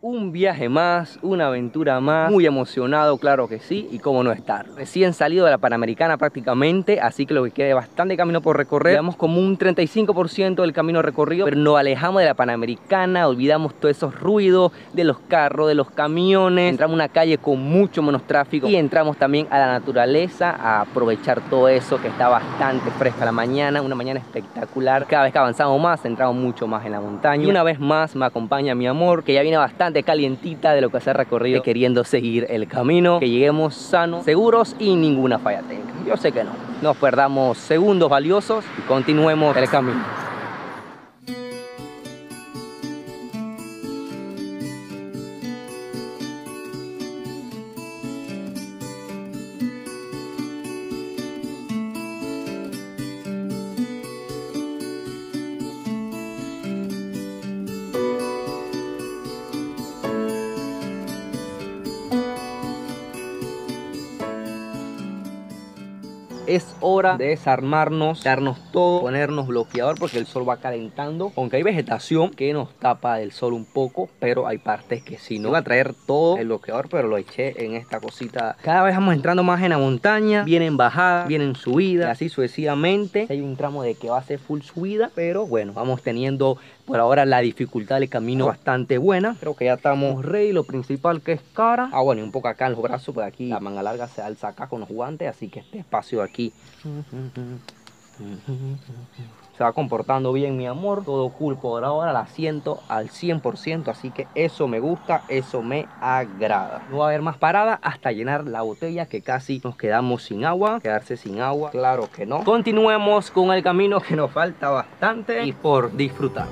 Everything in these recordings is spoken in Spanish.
un viaje más, una aventura más. Muy emocionado, claro que sí, y cómo no estar. Recién salido de la Panamericana prácticamente, así que lo que queda es bastante camino por recorrer. Llevamos como un 35% del camino recorrido, pero nos alejamos de la Panamericana, olvidamos todos esos ruidos de los carros, de los camiones. Entramos a una calle con mucho menos tráfico y entramos también a la naturaleza a aprovechar todo eso que está bastante fresca la mañana, una mañana espectacular. Cada vez que avanzamos más, entramos mucho más en la montaña. Y una vez más me acompaña mi amor, que ya viene bastante calientita de lo que se ha recorrido, queriendo seguir el camino, que lleguemos sanos, seguros y ninguna falla técnica. Yo sé que no nos perdamos segundos valiosos y continuemos el camino. Es hora de desarmarnos, darnos todo, ponernos bloqueador porque el sol va calentando. Aunque hay vegetación que nos tapa del sol un poco, pero hay partes que sí. No voy a traer todo el bloqueador, pero lo eché en esta cosita. Cada vez vamos entrando más en la montaña. Vienen bajadas, vienen subidas, así sucesivamente. Hay un tramo de que va a ser full subida, pero bueno, vamos teniendo por ahora la dificultad del camino bastante buena. Creo que ya estamos ready. Lo principal que es cara. Ah, bueno, y un poco acá en los brazos, pues aquí la manga larga se alza acá con los guantes, así que este espacio de aquí se va comportando bien, mi amor. Todo cool por ahora, la siento al 100%, así que eso me gusta, eso me agrada. No va a haber más parada hasta llenar la botella, que casi nos quedamos sin agua. Quedarse sin agua, claro que no. Continuemos con el camino, que nos falta bastante y por disfrutar.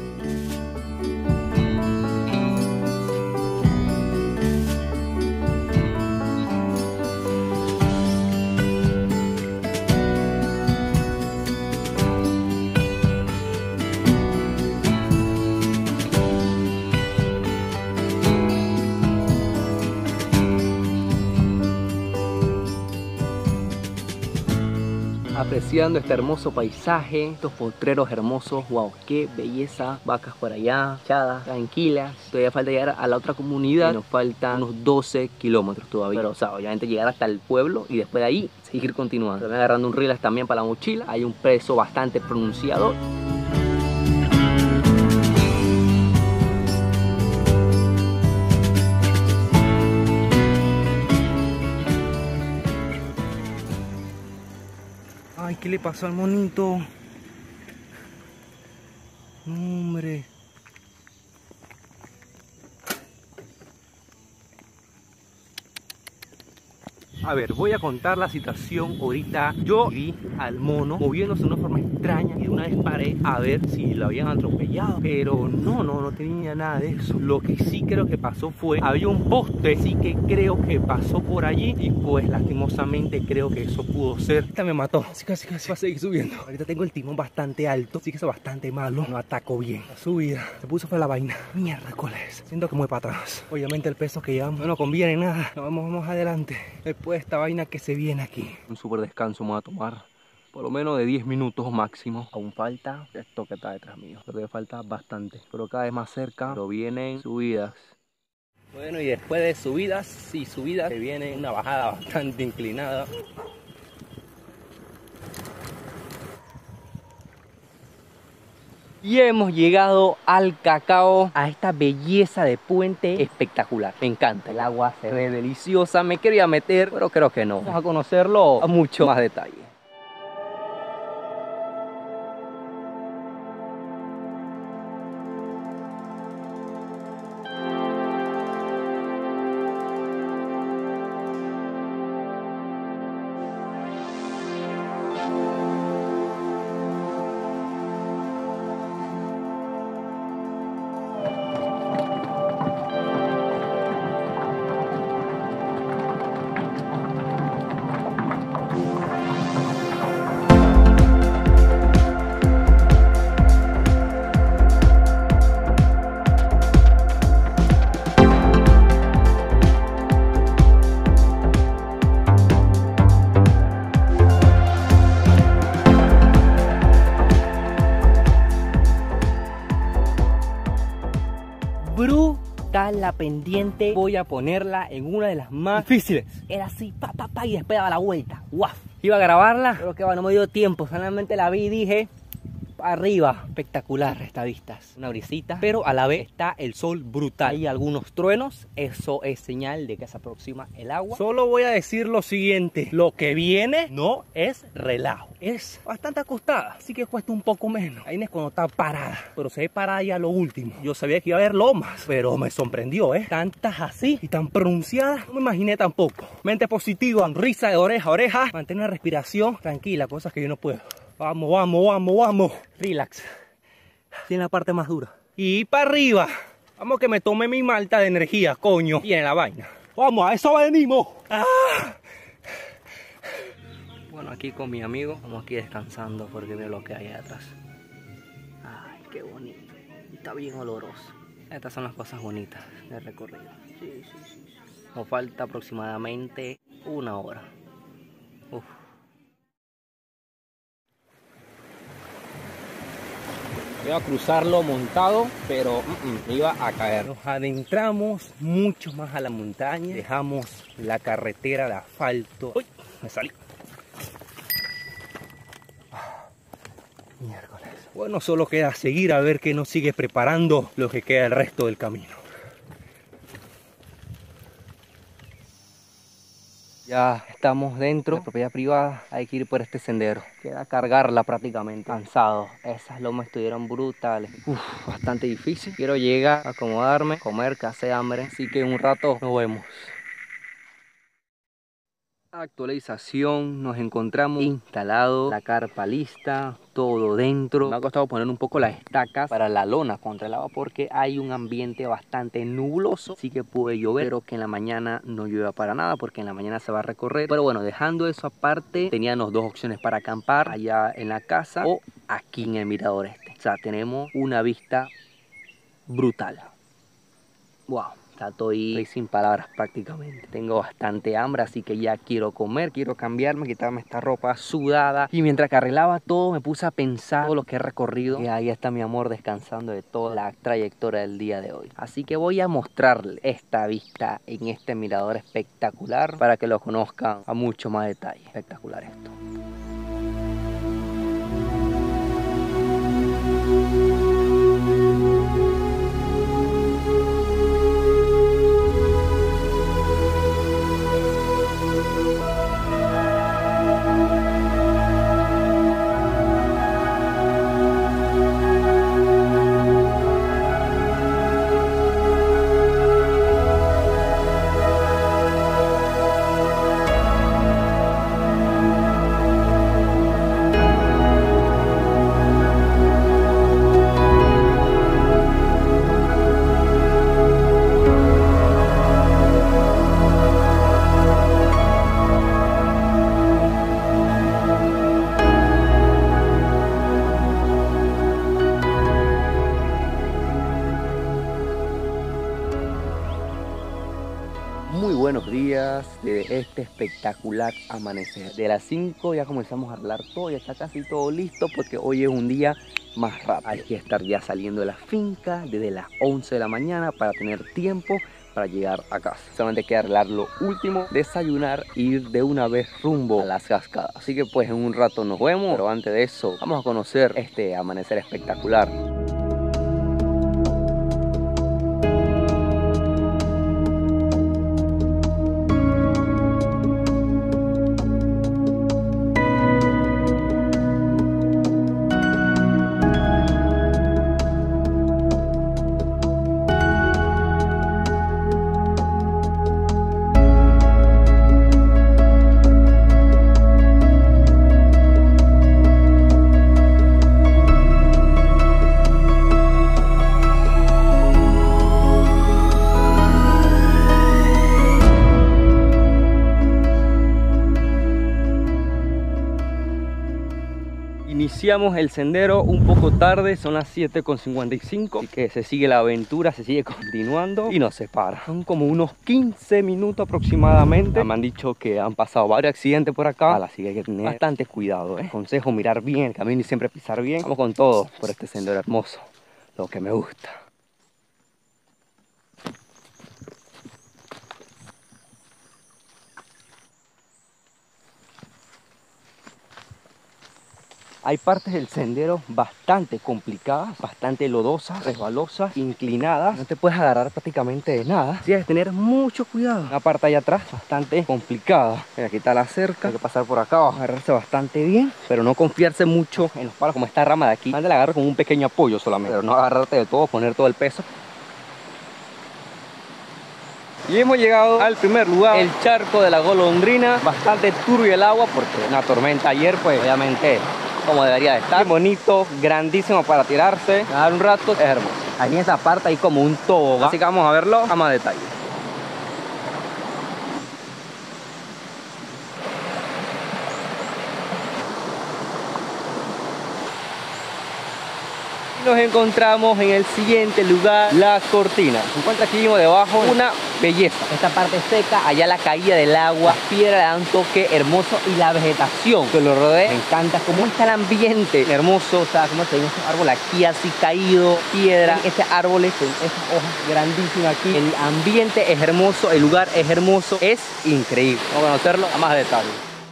Apreciando este hermoso paisaje, estos potreros hermosos. Wow, qué belleza. Vacas por allá, echadas, tranquilas. Todavía falta llegar a la otra comunidad y nos faltan unos 12 kilómetros todavía. Pero o sea, obviamente llegar hasta el pueblo y después de ahí seguir continuando. Estoy agarrando un relax también para la mochila. Hay un peso bastante pronunciado. Ay, ¿qué le pasó al monito? No, hombre. A ver, voy a contar la situación ahorita. Yo vi al mono moviéndose de una forma extraña y de una vez paré a ver si lo habían atropellado, pero no tenía nada de eso. Lo que sí creo que pasó fue, había un poste, sí que creo que pasó por allí y pues lastimosamente creo que eso pudo ser. Esta me mató, casi va a seguir subiendo. Ahorita tengo el timón bastante alto, sí que eso es bastante malo, no ataco bien. La subida, se puso fue la vaina. Miércoles, siento que mueve para atrás. Obviamente el peso que llevamos no nos conviene nada. Nos vamos adelante. Después de esta vaina que se viene aquí. Un súper descanso me voy a tomar. Por lo menos de 10 minutos máximo. Aún falta esto que está detrás mío. Todavía falta bastante. Pero cada vez más cerca. Pero vienen subidas. Bueno, y después de subidas y subidas, se viene una bajada bastante inclinada. Y hemos llegado al Cacao, a esta belleza de puente espectacular. Me encanta, el agua se ve deliciosa. Me quería meter, pero creo que no. Vamos a conocerlo a mucho más detalle. está la pendiente, voy a ponerla en una de las más difíciles. Era así, y después daba la vuelta. ¡Guau! Iba a grabarla, pero que no me dio tiempo. Solamente la vi y dije, arriba, espectacular esta vista. Una brisita, pero a la vez está el sol brutal. Hay algunos truenos, eso es señal de que se aproxima el agua. Solo voy a decir lo siguiente: lo que viene no es relajo, es bastante acostada, así que cuesta un poco menos. Ahí es cuando está parada, pero se ve parada ya lo último. Yo sabía que iba a haber lomas, pero me sorprendió, tantas así y tan pronunciadas, no me imaginé tampoco. Mente positiva, risa de oreja a oreja, mantener una respiración tranquila, cosas que yo no puedo. Vamos, vamos, vamos, vamos. Relax. Tiene la parte más dura. Y para arriba. Vamos que me tome mi malta de energía, coño. Y en la vaina. Vamos, a eso venimos. ¡Ah! Bueno, aquí con mi amigo. Vamos aquí descansando porque veo lo que hay atrás. Ay, qué bonito. Está bien oloroso. Estas son las cosas bonitas del recorrido. Sí. Nos falta aproximadamente 1 hora. Uf. Iba a cruzarlo montado, pero me iba a caer. Nos adentramos mucho más a la montaña. Dejamos la carretera de asfalto. ¡Uy! Me salí. Miércoles. Bueno, solo queda seguir a ver qué nos sigue preparando lo que queda el resto del camino. Ya estamos dentro de la propiedad privada, hay que ir por este sendero. Queda cargarla prácticamente, cansado. Esas lomas estuvieron brutales. Bastante difícil. Quiero llegar, acomodarme, comer, que hace hambre. Así que en un rato nos vemos. Actualización, nos encontramos instalado, la carpa lista, todo dentro. Me ha costado poner un poco las estacas para la lona contra el agua porque hay un ambiente bastante nubloso, así que puede llover, pero que en la mañana no llueva para nada porque en la mañana se va a recorrer. Pero bueno, dejando eso aparte, teníamos 2 opciones para acampar: allá en la casa o aquí en el mirador este. O sea, tenemos una vista brutal. Wow. Estoy sin palabras prácticamente. Tengo bastante hambre, así que ya quiero comer, quiero cambiarme, quitarme esta ropa sudada. Y mientras que arreglaba todo, me puse a pensar todo lo que he recorrido. Y ahí está mi amor descansando de toda la trayectoria del día de hoy. Así que voy a mostrarle esta vista en este mirador espectacular para que lo conozcan a mucho más detalle. Espectacular esto. Muy buenos días de este espectacular amanecer. De las 5 ya comenzamos a arreglar todo, ya está casi todo listo porque hoy es un día más rápido. Hay que estar ya saliendo de la finca desde las 11 de la mañana para tener tiempo para llegar a casa. Solamente queda arreglar lo último, desayunar e ir de una vez rumbo a las cascadas. Así que pues en un rato nos vemos, pero antes de eso vamos a conocer este amanecer espectacular. Iniciamos el sendero un poco tarde, son las 7:55, así que se sigue la aventura, se sigue continuando y no se para. Son como unos 15 minutos aproximadamente. Me han dicho que han pasado varios accidentes por acá, así que hay que tener bastante cuidado, Consejo, mirar bien el camino y siempre pisar bien. Vamos con todo por este sendero hermoso, lo que me gusta. Hay partes del sendero bastante complicadas, bastante lodosas, resbalosas, inclinadas. No te puedes agarrar prácticamente de nada. Tienes que tener mucho cuidado. Una parte allá atrás bastante complicada. Mira, aquí está la cerca. Hay que pasar por acá, agarrarse bastante bien, pero no confiarse mucho en los palos como esta rama de aquí. Antes la agarro con un pequeño apoyo solamente, pero no agarrarte de todo, poner todo el peso. Y hemos llegado al primer lugar, el charco de la Golondrina. Bastante turbio el agua porque una tormenta ayer, pues obviamente como debería de estar. Bien bonito, grandísimo para tirarse, nadar un rato, es hermoso. Aquí en esta parte hay como un tobogán, así que vamos a verlo a más detalle. Nos encontramos en el siguiente lugar, la cortina. Se encuentra aquí mismo debajo, una belleza. Esta parte seca, allá la caída del agua, las piedras le dan un toque hermoso y la vegetación que lo rodea. Me encanta cómo está el ambiente hermoso, o sea, cómo se ve este árbol aquí así caído, piedra, este árbol con esas hojas grandísimas aquí. El ambiente es hermoso, el lugar es hermoso, es increíble. Vamos a conocerlo a más detalle.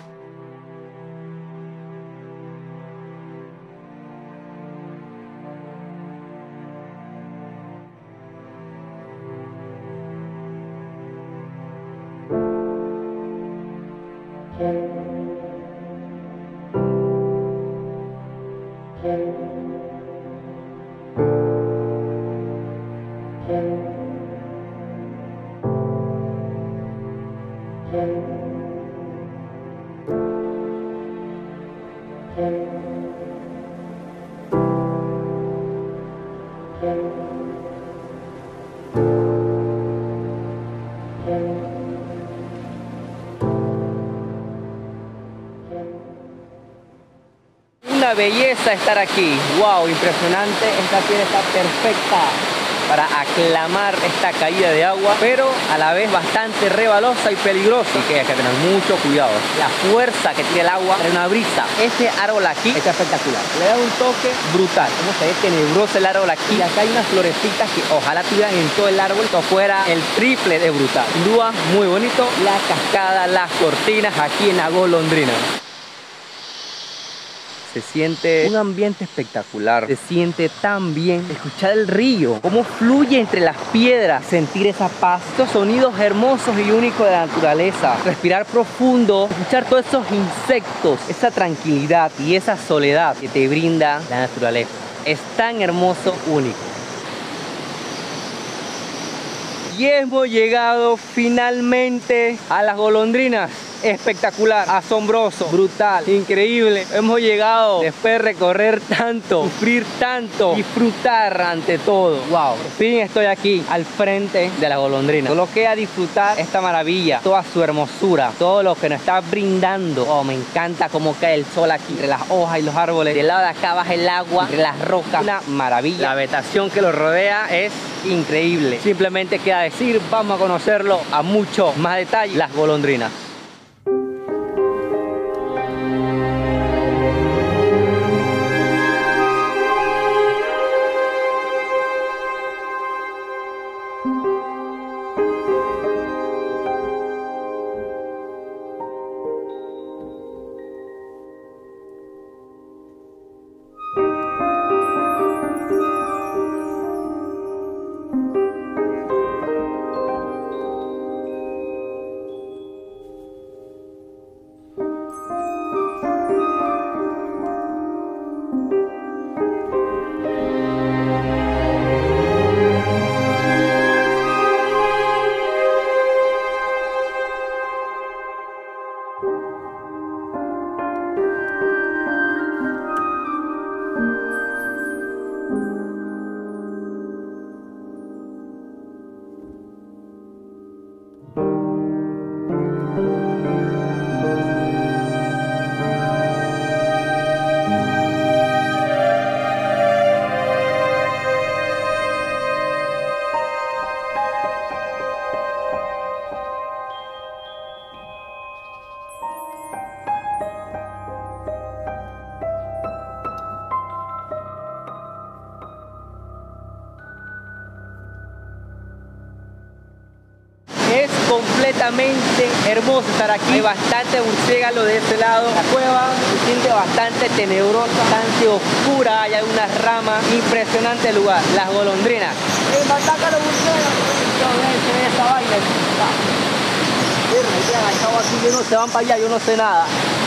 Una belleza estar aquí. Wow, impresionante. Esta piedra está perfecta para aclamar esta caída de agua, pero a la vez bastante resbalosa y peligrosa. Así que hay que tener mucho cuidado. La fuerza que tiene el agua trae una brisa. Este árbol aquí está espectacular. Le da un toque brutal. Como se ve tenebroso el árbol aquí. Y acá hay unas florecitas que ojalá tuvieran en todo el árbol. Esto fuera el triple de brutal. Sin duda, muy bonito. La cascada, las cortinas aquí en la Golondrina. Se siente un ambiente espectacular, se siente tan bien escuchar el río, cómo fluye entre las piedras, sentir esa paz, estos sonidos hermosos y únicos de la naturaleza, respirar profundo, escuchar todos esos insectos, esa tranquilidad y esa soledad que te brinda la naturaleza. Es tan hermoso, único. Y hemos llegado finalmente a las Golondrinas. Espectacular, asombroso, brutal, increíble. Hemos llegado después de recorrer tanto, sufrir tanto, disfrutar ante todo. Wow, por fin estoy aquí al frente de la Golondrina. Solo queda disfrutar esta maravilla, toda su hermosura, todo lo que nos está brindando. Oh, me encanta cómo cae el sol aquí entre las hojas y los árboles. Del lado de acá baja el agua, entre las rocas. Una maravilla. La vegetación que lo rodea es increíble. Simplemente queda decir, vamos a conocerlo a mucho más detalle, las Golondrinas. completamente hermoso estar aquí. Hay bastante murciélago de este lado. La cueva se siente bastante tenebrosa, bastante oscura. Hay algunas ramas. Impresionante el lugar. Las golondrinas. Mataca los murciélagos. Esa vaina. Aquí, yo no se van para allá, yo no sé nada.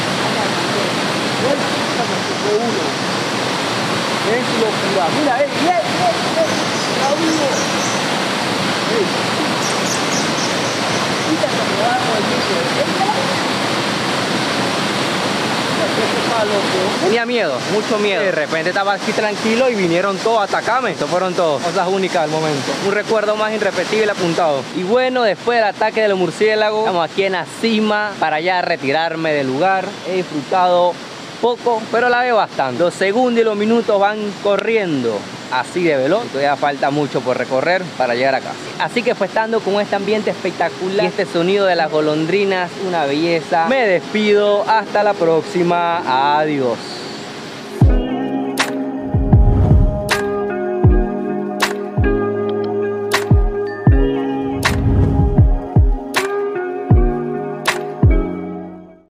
Mira, está vivo. Tenía miedo, mucho miedo. De repente estaba aquí tranquilo y vinieron todos a atacarme. Estos fueron todos cosas únicas al momento. Un recuerdo más irrepetible apuntado. Y bueno, después del ataque de los murciélagos, estamos aquí en la cima para ya retirarme del lugar. He disfrutado poco, pero la veo bastante. Los segundos y los minutos van corriendo así de veloz. Todavía falta mucho por recorrer para llegar acá. Así que fue estando con este ambiente espectacular y este sonido de las golondrinas, una belleza. Me despido, hasta la próxima. Adiós.